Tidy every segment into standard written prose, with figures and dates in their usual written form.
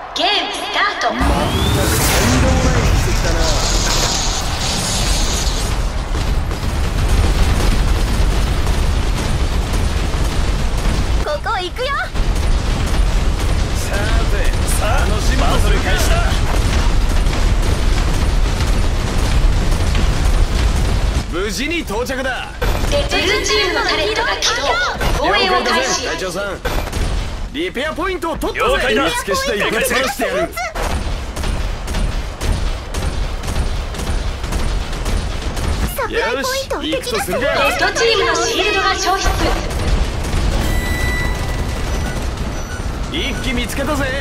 ゲームスタート。 まったくとんでもない奇跡だな。 ここ行くよ。 さあ楽しみバトル開始だ。無事に到着だ。 ブルーチームのタレットが起動。防衛を開始。 隊長さん、リペアポイントを取ったぜ。 了解だ。 見つけ次第ぶっ放してやる。 サプライポイントを敵が制圧。 レッドチームのシールドが消失。 一機見つけたぜ。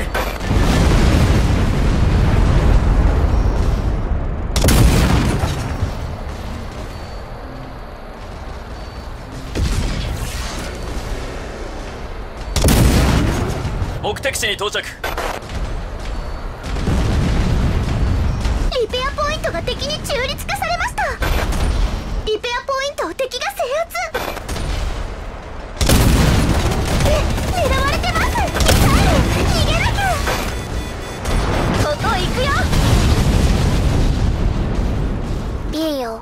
目的地に到着。 リペアポイントが敵に中立化されました。リペアポイントを敵が制圧。狙われてます。逃げなきゃ。ここ行くよ。いいよ。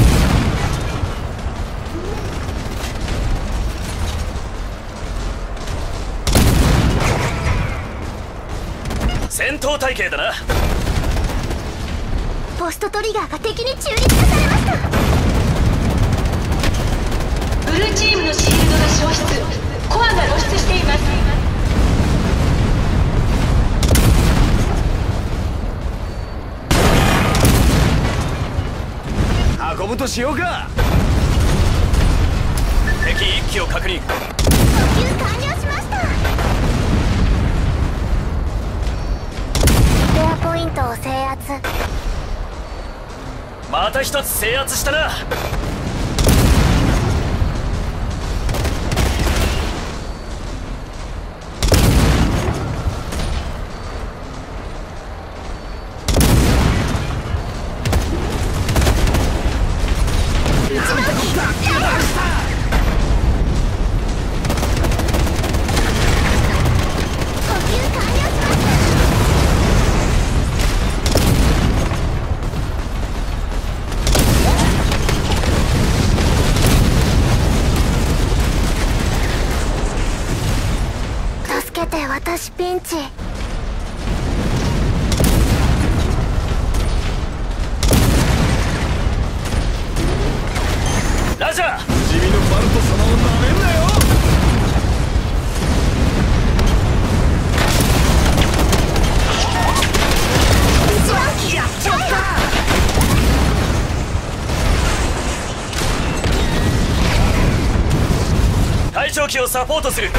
戦闘態勢だな。 ポストトリガーが敵に中立化されました。 ブルーチームのシールドが消失。コアが露出しています。 運ぶとしようか。 敵1機を確認。 補給完了しました。リペアポイントを制圧。 また一つ制圧したな。 私ピンチ。 ラジャー。 不死身のバルト様をなめんなよ。 やっちゃった。 隊長機をサポートする。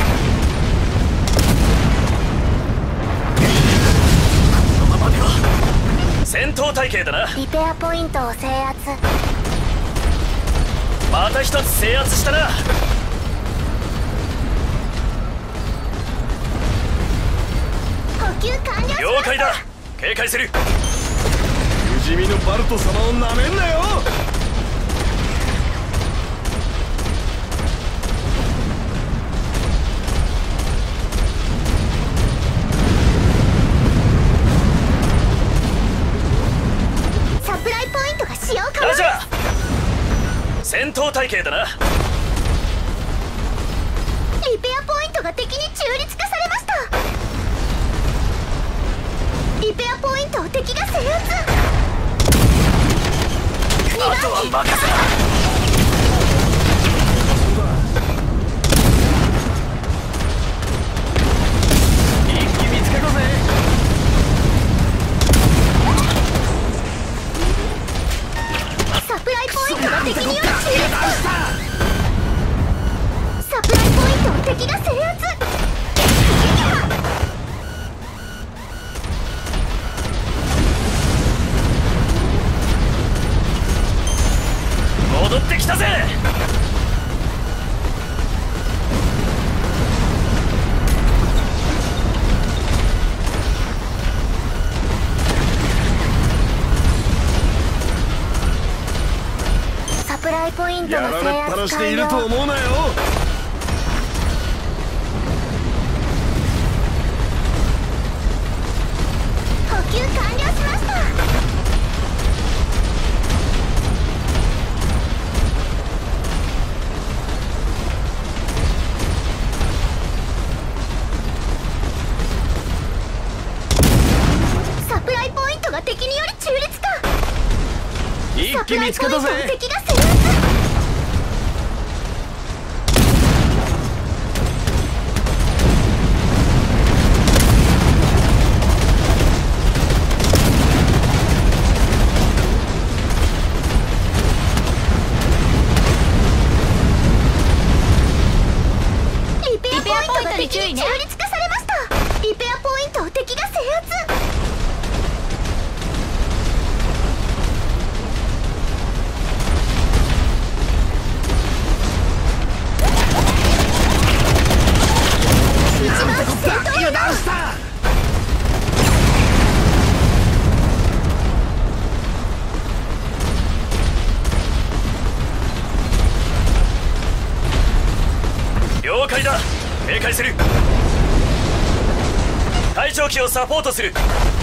戦闘態勢だな。 リペアポイントを制圧。 また一つ制圧したな。 補給完了しました。 了解だ。警戒する。 不死身のバルト様をなめんなよ。 ラジャー。戦闘態勢だな。 リペアポイントが敵に中立化されました。リペアポイントを敵が制圧。 あとは任せた。 一気見つけたぜ。 サプライポイントが敵により中立化。サプライポイントを敵が制圧。 戻ってきたぜ。 サプライポイントやの制られっぱな圧完しでいると了。 思うなよ。 一気見つけたぜ。 敵が制圧。リペアポイントが敵に中立化されました。リペアポイントを敵が制圧。 油断した。 了解だ。警戒する。隊長機をサポートする。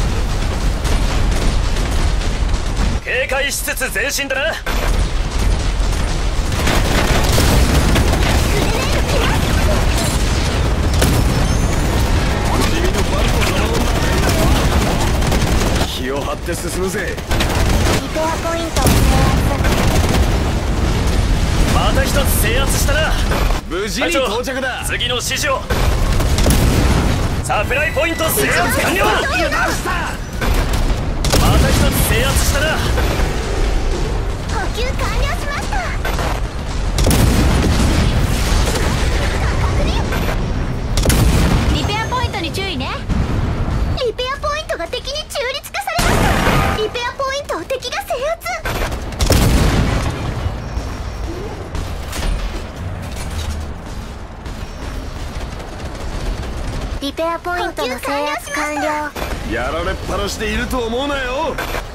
警戒しつつ前進だな。 気を張って進むぜ。 リペアポイントを制また一つ制圧したな。 無事に到着だ。 次の指示を。サプライポイント制圧完了。 油断した。 また一つ制圧したな。 圧。補給完了しました。リペアポイントに注意ね。リペアポイントが敵に中立化されました。リペアポイントを敵が制圧。リペアポイントの制圧完了。 やられっぱなしでいると思うなよ。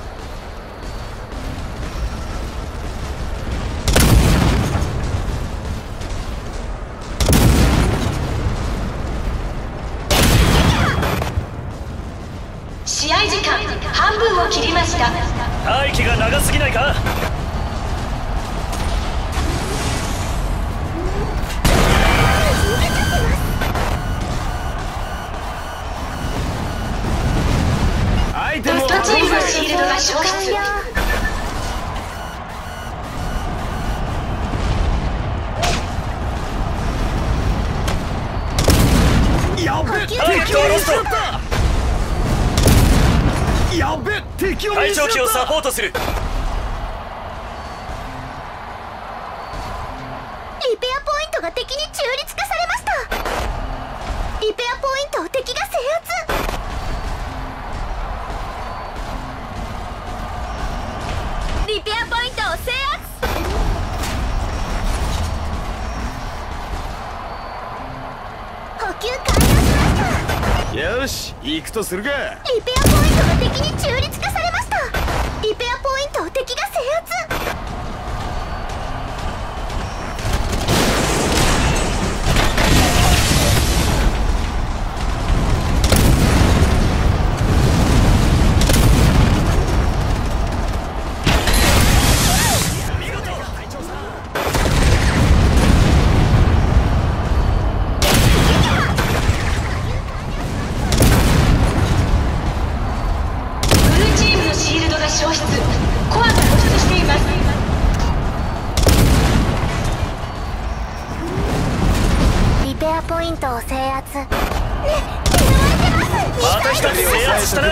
試合時間半分を切りました。 待機が長すぎないか。 アイテムをドチームのシールドが消失。 やべ、敵を見つかった。やべ、敵を見隊つかった。 長機をサポートする。 リペアポイントが敵に中立化されました。リペアポイントを敵が制圧。リペアポイントを制圧。補給完了しました。 よし、行くとするか。 リペアポイントが敵に中立化されました。リペアポイントを敵が制圧。 消失。コアが露出しています。 リペアポイントを制圧。狙われてます。 また一つ制圧したな。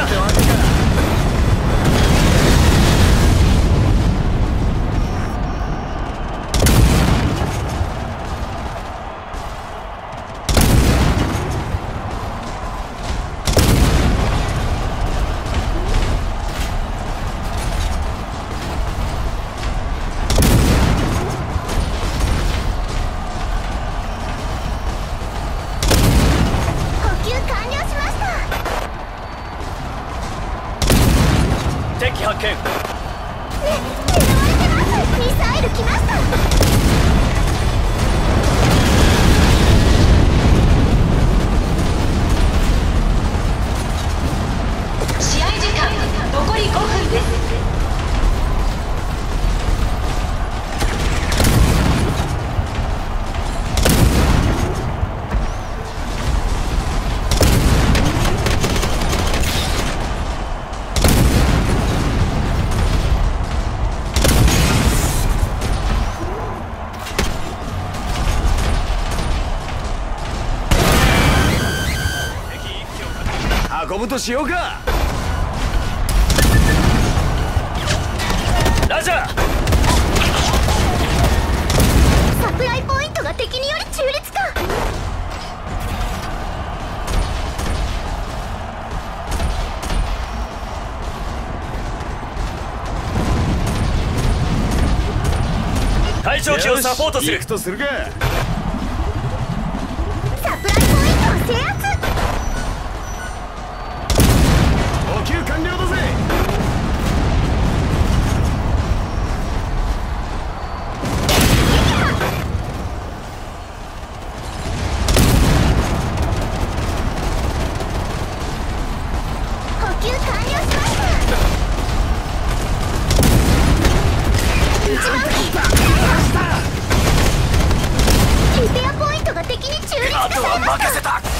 敵発見。 狙われてます。ミサイル来ました。 試合時間残り5分です。 運ぶとしようか。 ラジャー。 サプライポイントが敵により中立か。 隊長機をサポートする。 行くとするか。 サプライポイントを制圧。 補給完了だぜ。 補給完了しました。一番リペアポイントが敵に中立化されました。 あとは任せた。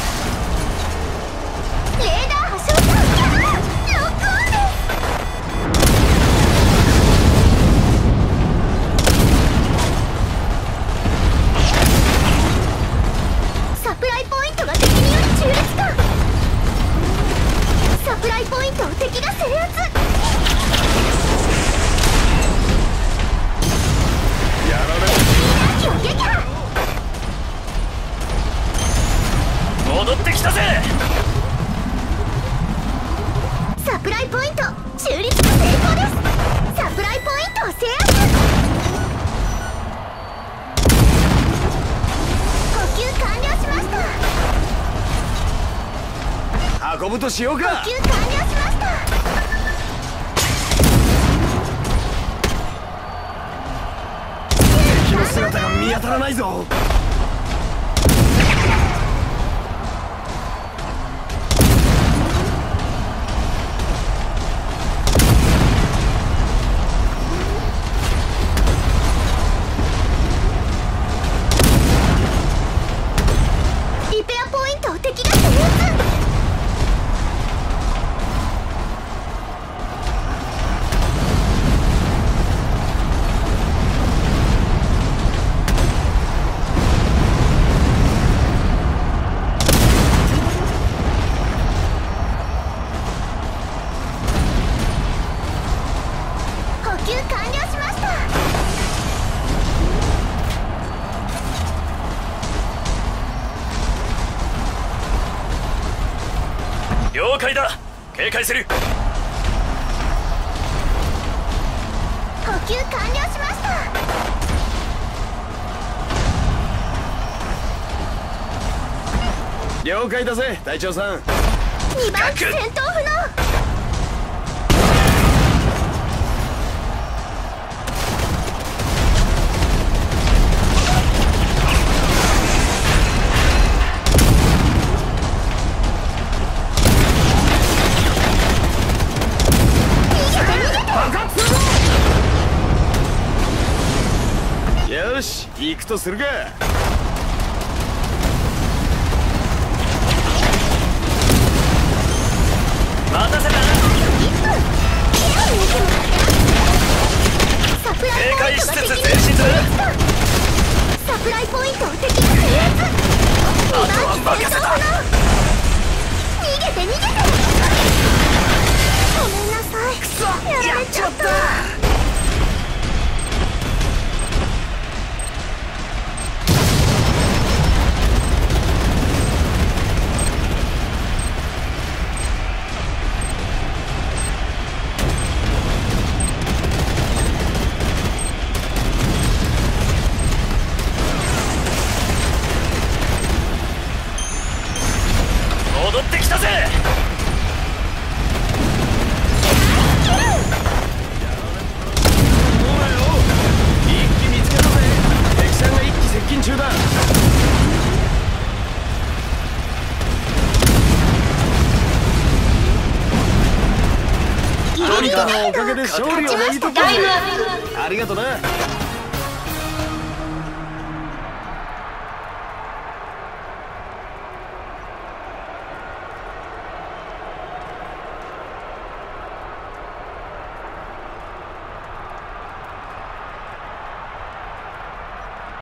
レーダー発射。ロックオンです。サプライポイントが敵により中立化。サプライポイントを敵が制圧。 やられ巨撃破。 戻ってきたぜ。 サプライポイント中立化成功です。サプライポイントを制圧。補給完了しました。 運ぶとしようか。 補給完了しました。 敵の姿が見当たらないぞ。 リペアポイントを敵が制圧。補給完了しました。 了解だ。警戒する。 補給完了しました。 了解だぜ隊長さん。 2番機戦闘不能。 よし行くとするか。 待たせたな。 サプライ警戒しポイントが敵につつ前進する。 サプライポイントを敵が制圧。 あとは任せた。 逃げて逃げて。ごめんなさい。やられちゃった。 戻ってきたぜ。 そうだよ。一気見つけたぜ。敵さんが一気接近中だ。トリカのおかげで勝利をもぎ取ったぜ。ありがとな。